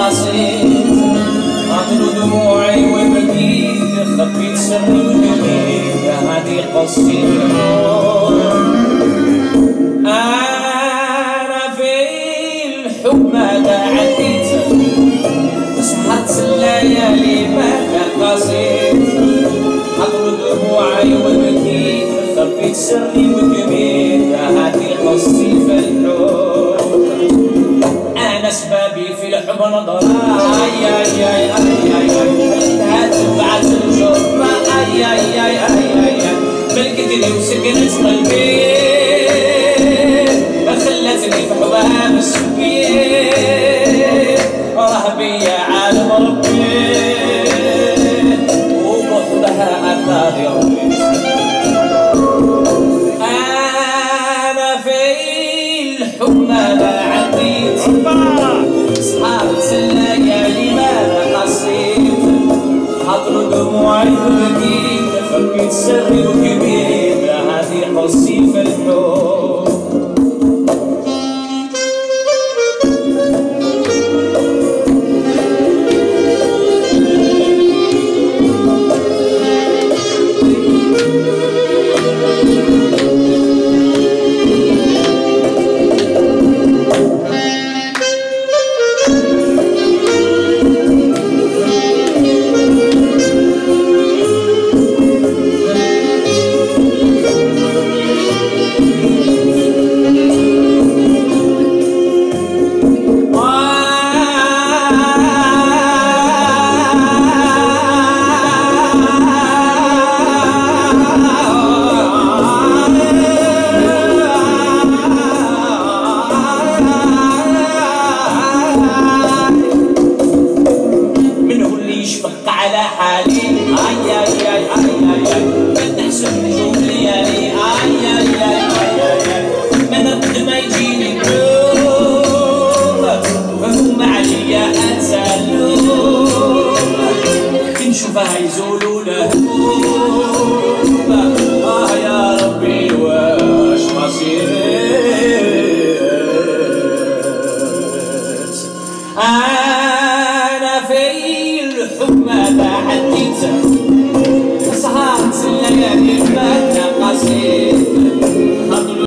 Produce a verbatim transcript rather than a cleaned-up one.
قصيد عطلوا دموعي وبكيت خبيت سري وجميل هادي قصتي النور. انا في الحب ماذا عديت وسهرت الليالي ماذا قصيد عطلوا دموعي وبكيت خبيت سري وجميل هادي قصتي في النور. أنا سبابي في الحب نظرة أي أي أي أي أي خلتها تبعت الجرة أي أي أي أي أي ملكتني وسكنت قلبي خلتني في حبها مسبي رهبي يا عالم ربي وبحبها أثاري ربي. أنا في الحب ماذا عديت سهرت الليالي ماذا قصيت حضروا دموعي وبكيت خبيت سري